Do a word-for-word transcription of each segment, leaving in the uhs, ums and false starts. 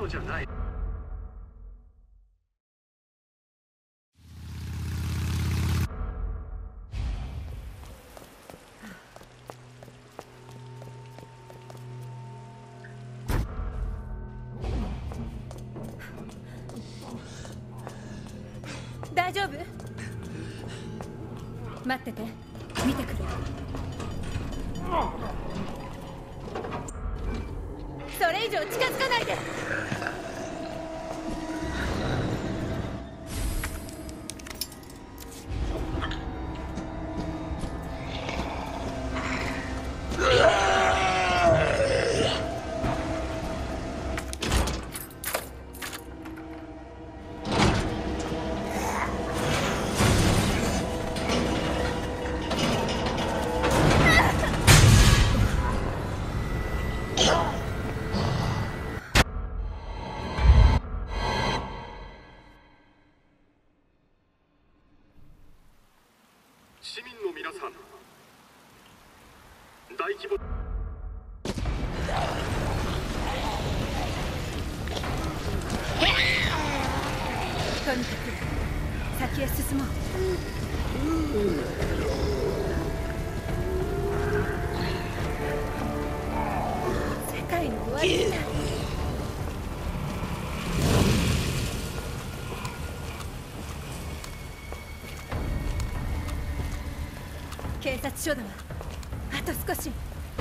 ことじゃない。 大丈夫？待ってて、見てくる。それ以上近づかないで。 市民の皆さん、大規模とにかく先へ進もう。世界の終わりだ。警察署だわ。あと少し。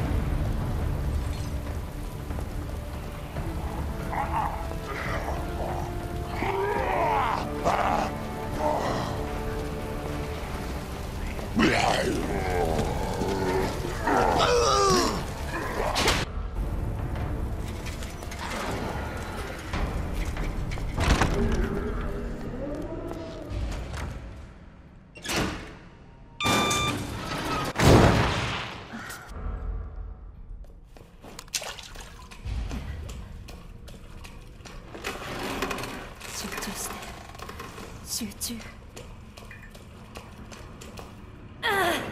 集中。あ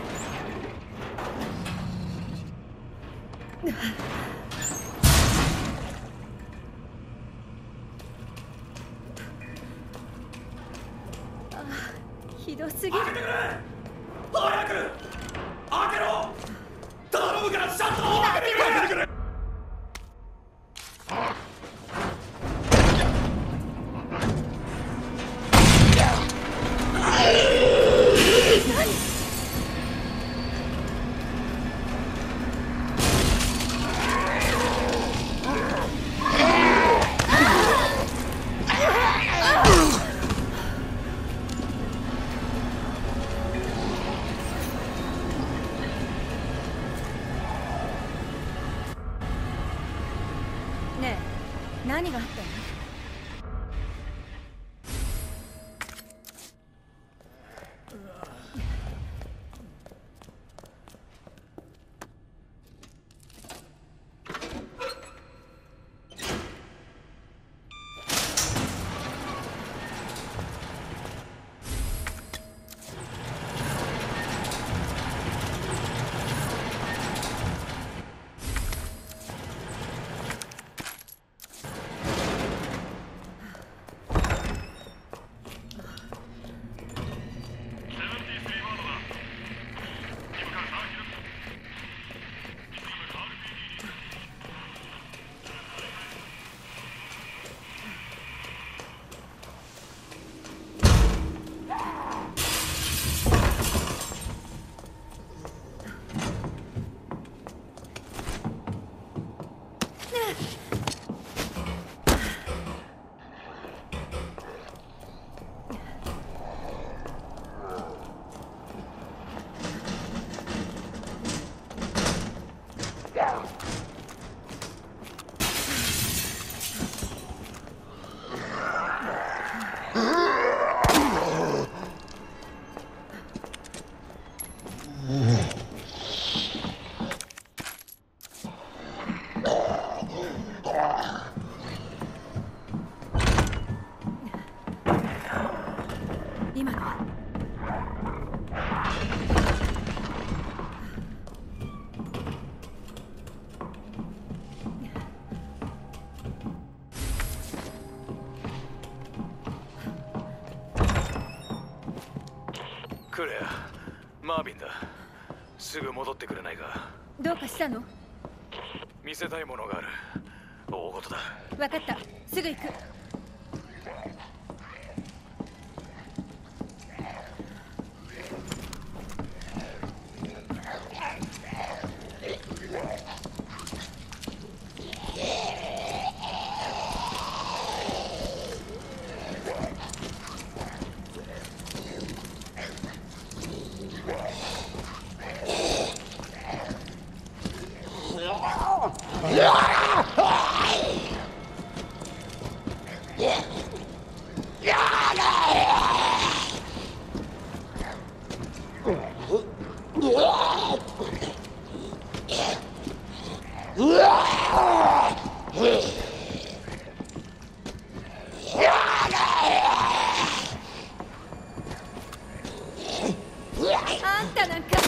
あ、ひどすぎる。 開けてくれ！早く！開けろ！頼むからシャッターを開けてくれ！開けてくれ！ ねえ、何があったの？ クレア、マービンだ。すぐ戻ってくれないか。 どうかしたの？ 見せたいものがある。大事だ。 分かった、すぐ行く。あんたなんか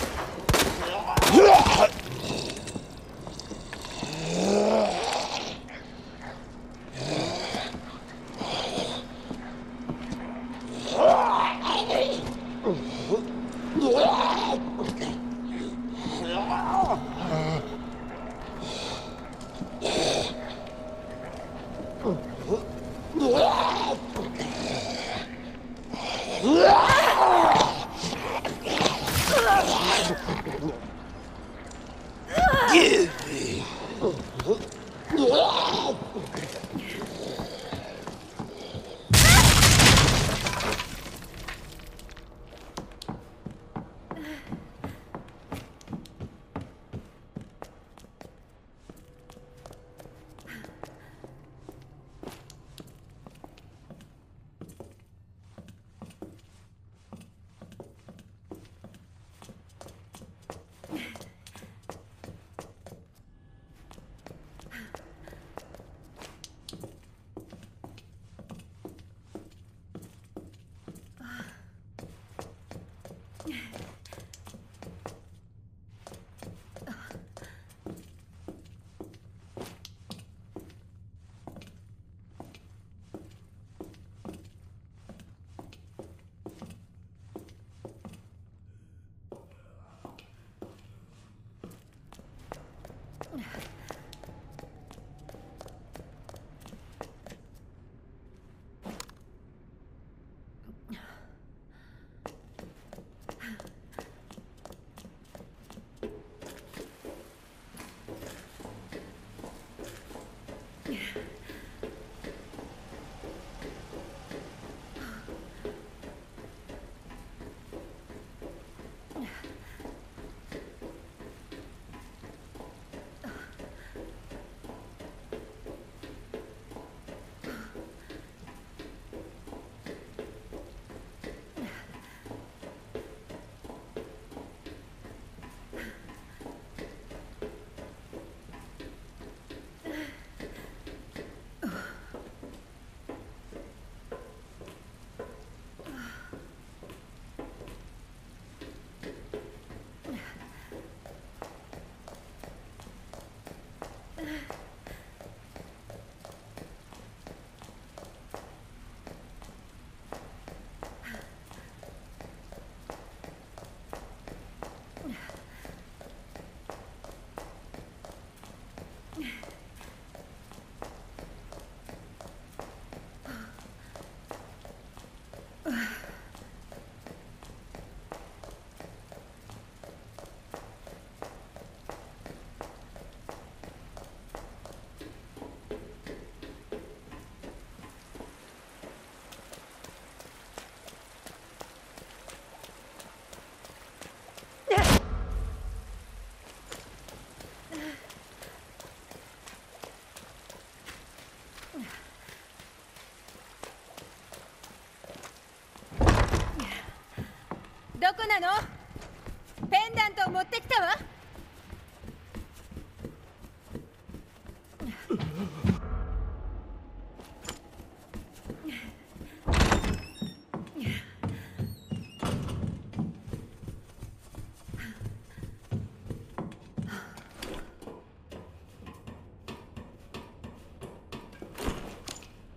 どこなの？ペンダントを持ってきたわ。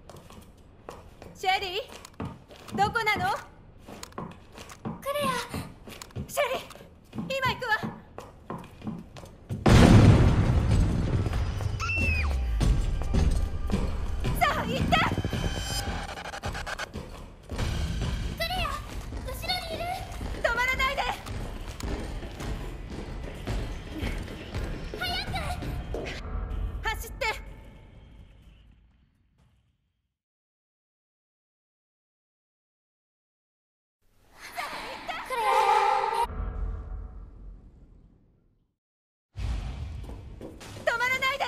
シェリー、どこなの？ クレア、 シェリー、今行くわ。さあ行って。クレア、後ろにいる。止まらないで。早く走って。止まらないで。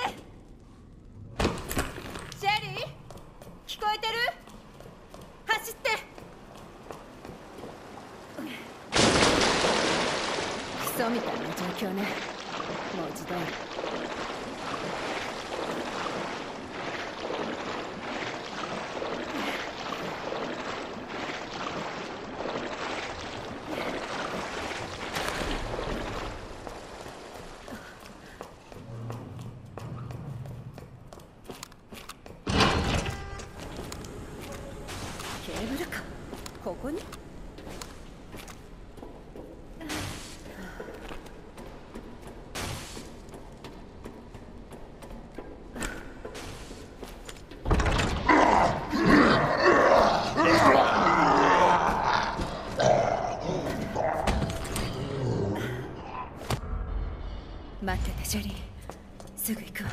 シェリー、聞こえてる？走って。クソみたいな状況ね。文字通り。ケーブルか。ここに。待ってて、シェリー。すぐ行くわ。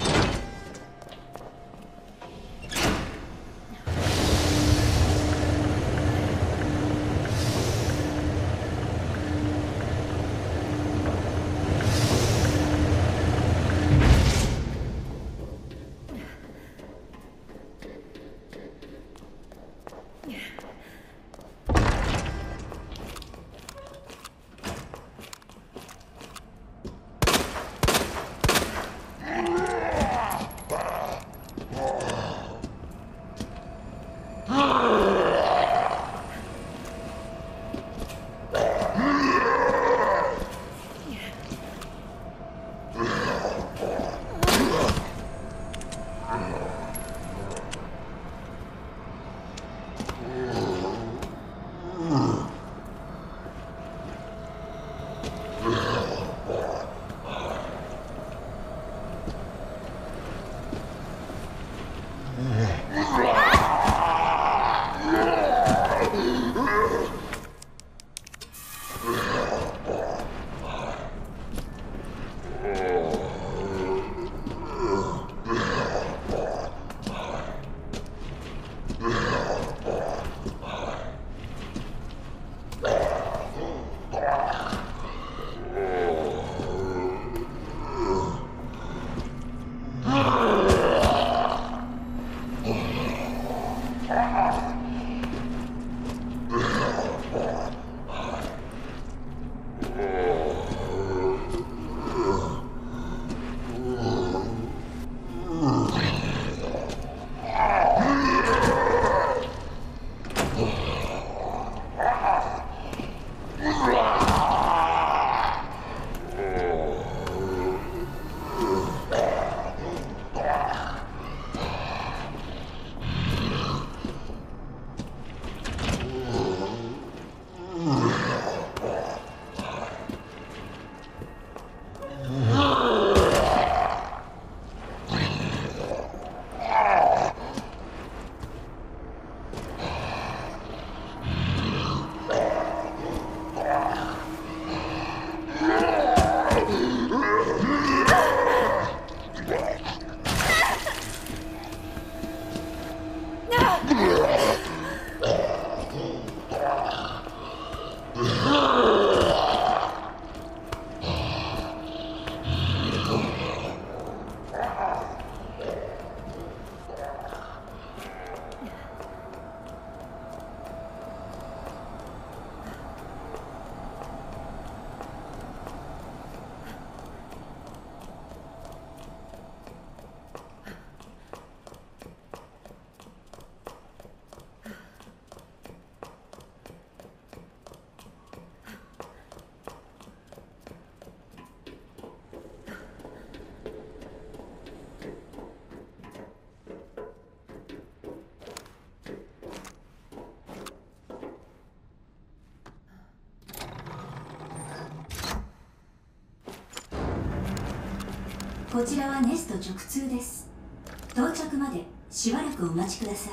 こちらはネスト直通です。到着までしばらくお待ちください。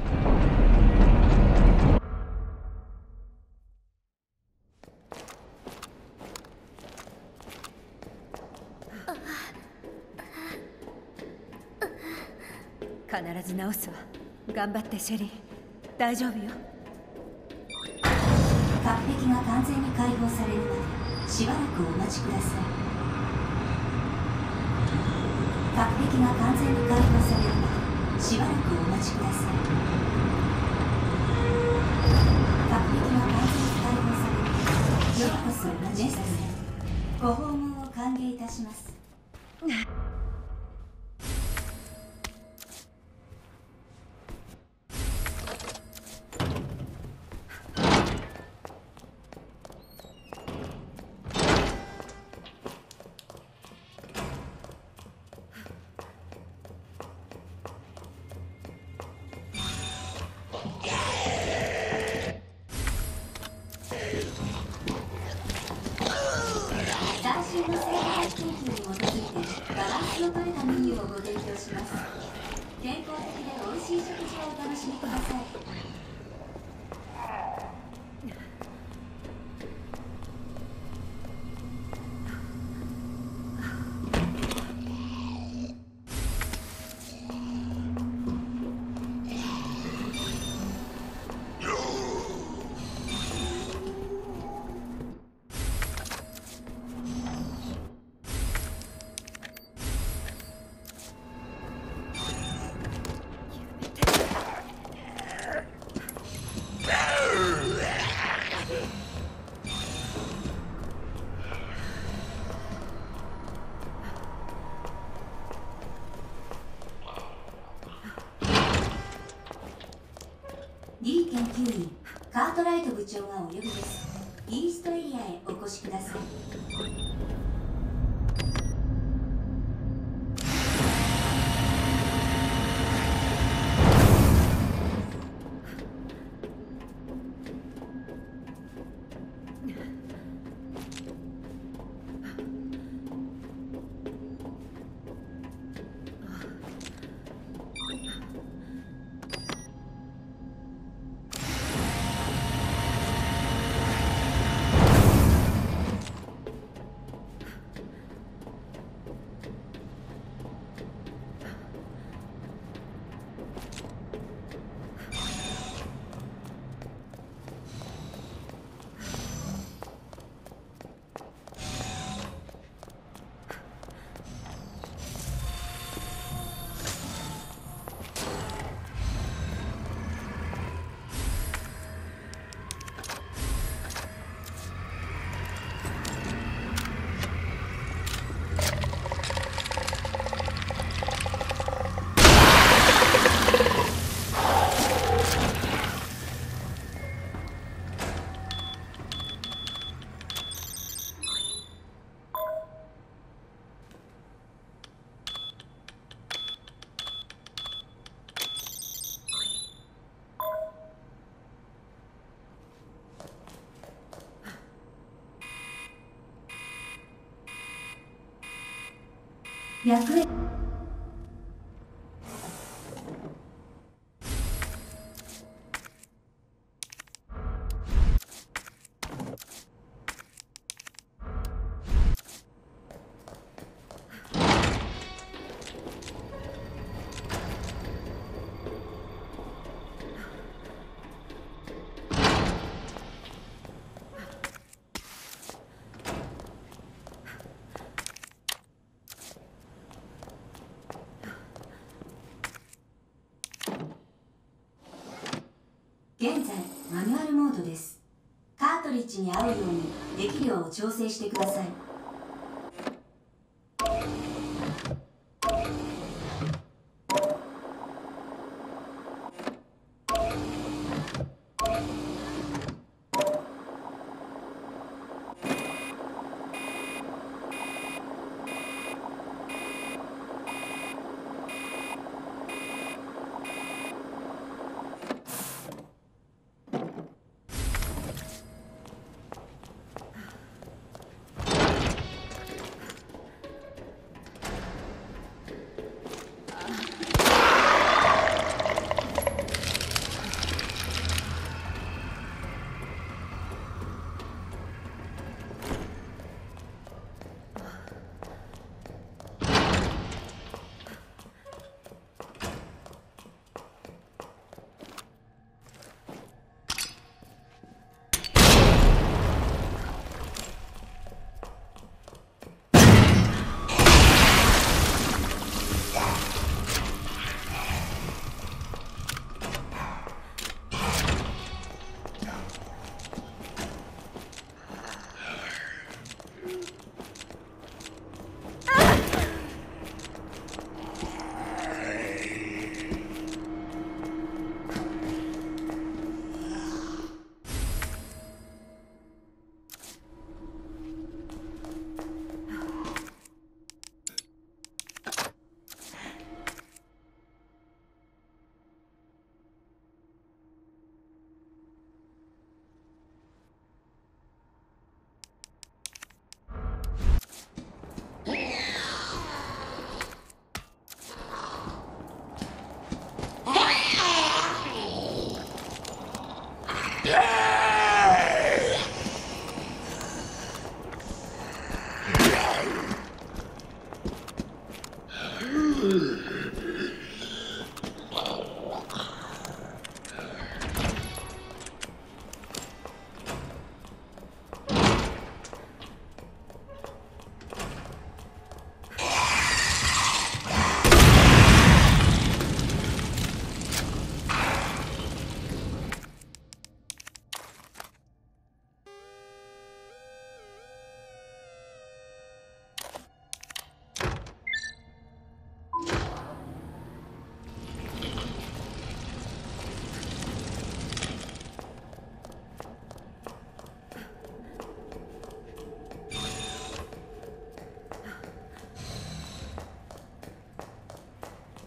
必ず治すわ。頑張ってシェリー、大丈夫よ。 隔壁が完全に解放されるまでしばらくお待ちください。隔壁が完全に解放されるまでしばらくお待ちください。隔壁が完全に解放されるまでようこそネストへご訪問を歓迎いたします。最新の生態研究に基づいてバランスの取れたメニューをご提供します。健康的で美味しい食事をお楽しみください。D 研究員カートライト部長がお呼びです。イーストエリアへお越しください。役へ。現在マニュアルモードです。カートリッジに合うように適量を調整してください。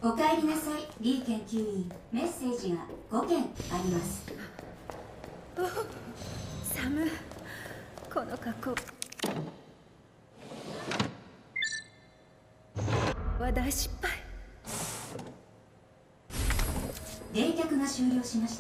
おかえりなさい、リー研究員。メッセージがごけんあります。 サム、この格好は大失敗。 冷却が終了しました。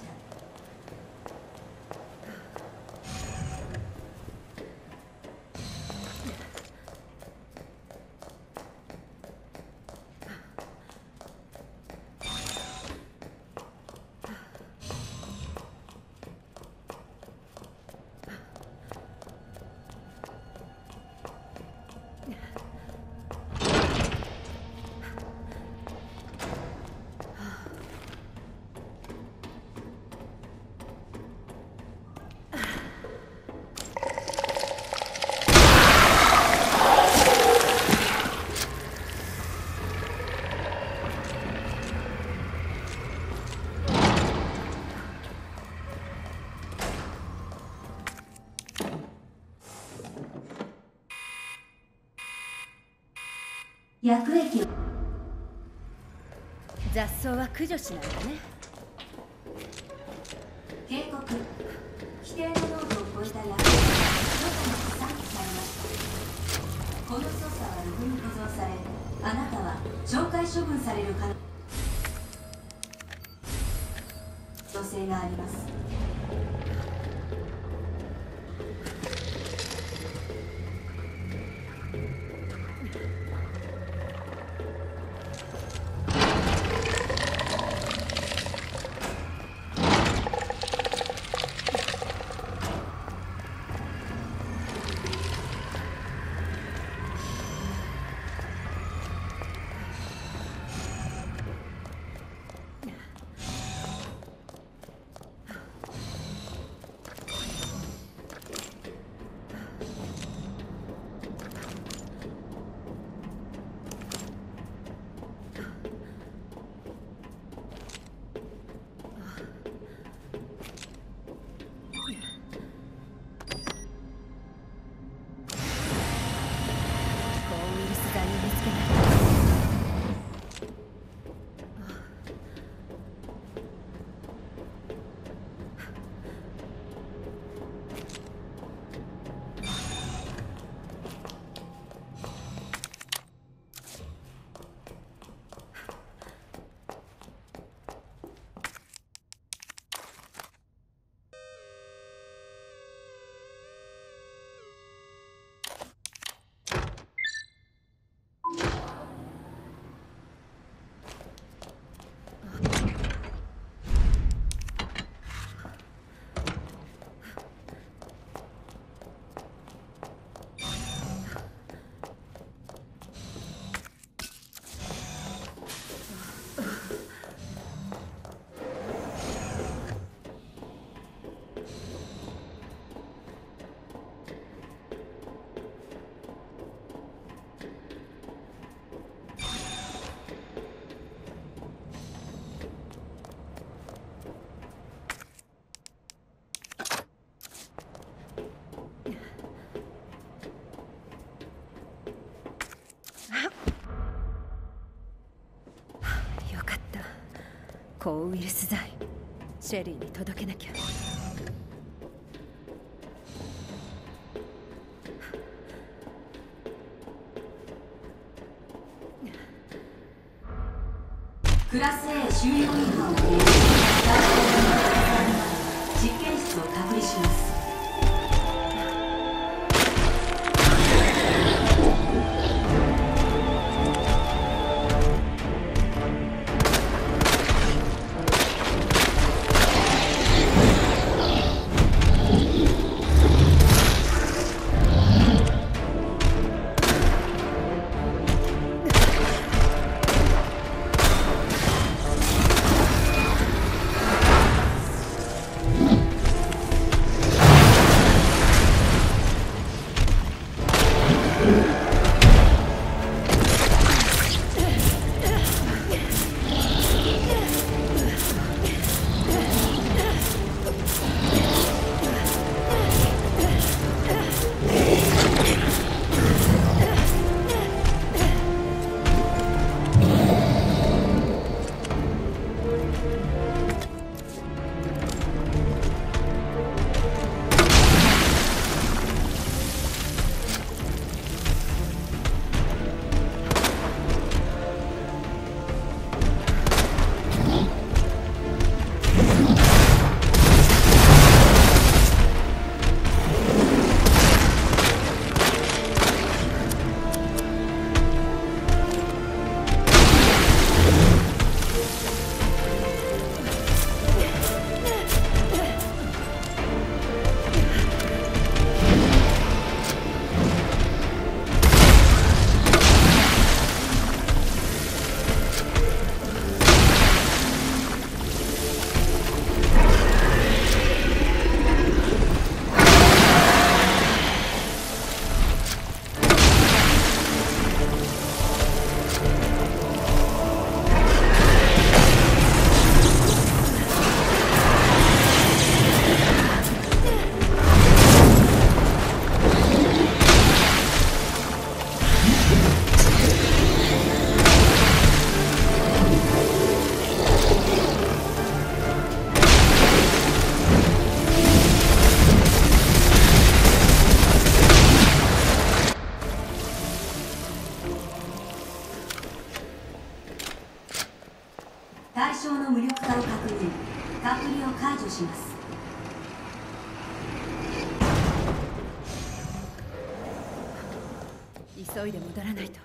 薬液を。 雑草は駆除しないとね。 警告。規定の濃度を超えた薬液が捜査に散布されました。この捜査はログに保存され、あなたは懲戒処分される可能性があります。 抗ウイルス剤、シェリーに届けなきゃ。 クラス A 終了違反を受け実験室を隔離します。 解除します。 急いで戻らないと。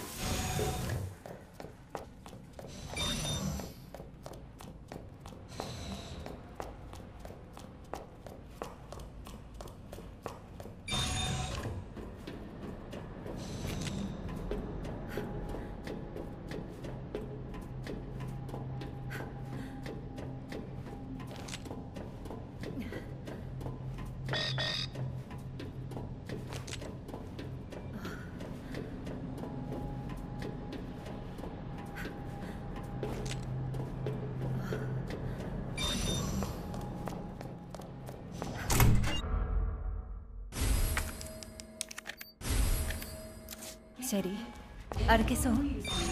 シェリー、歩けそう？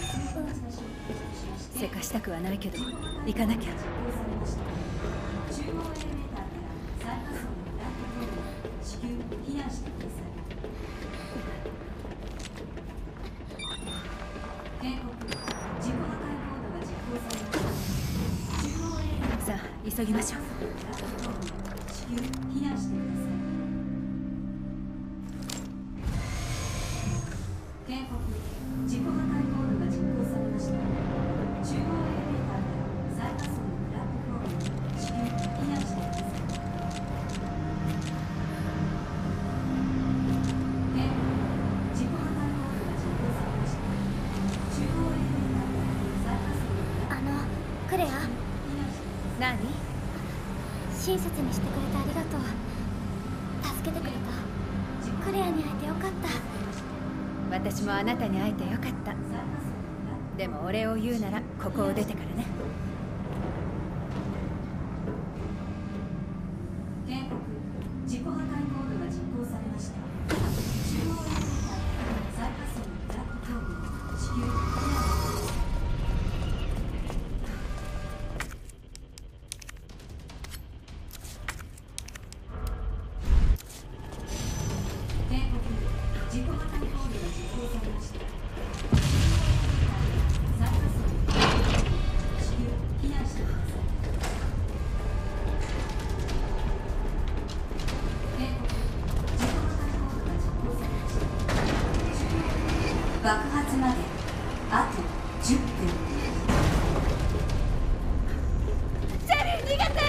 せかしたくはないけど行かなきゃ。さあ急ぎましょう。何？ 親切にしてくれてありがとう。助けてくれた。クレアに会えてよかった。 私もあなたに会えてよかった。でもお礼を言うならここを出てからね。 警告、自己破壊コードが実行されました。中央エレベーター最下層のブラックコード至急避難してください。爆発まであとじゅっぷん。 シェリー、逃げて！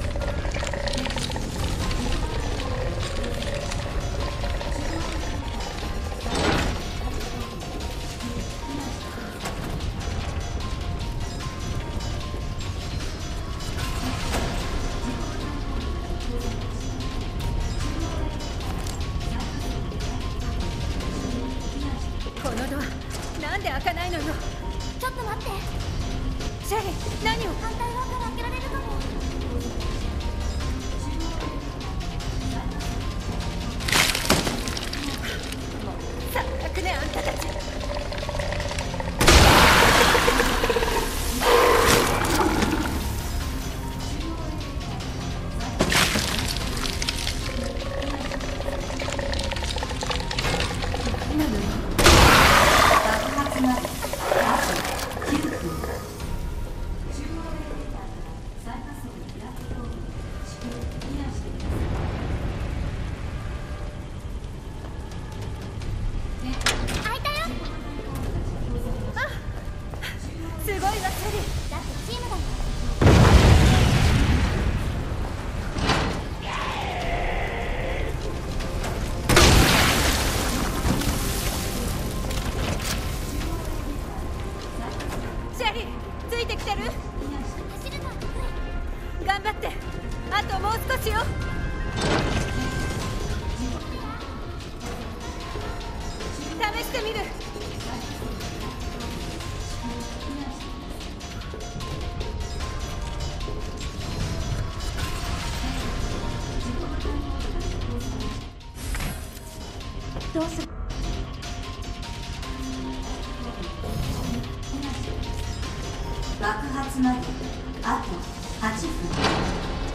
このドアなんで開かないのよ。 ちょっと待って。 シェリー、何を？ 反対側から開けられるかも。 もう最悪ね、あんたたち。何なのよ。 爆発まであときゅうふん。中央エレベーターから最下層のブラックコード至急避難してください。 開いたよ。 あ、すごいわ、シェリー。 だってチームだよ。 シェリー、ついてきてる？ 走るのは得意。 頑張って。あともう少しよ。試してみる。 どうする？ 爆発まであとはちふん。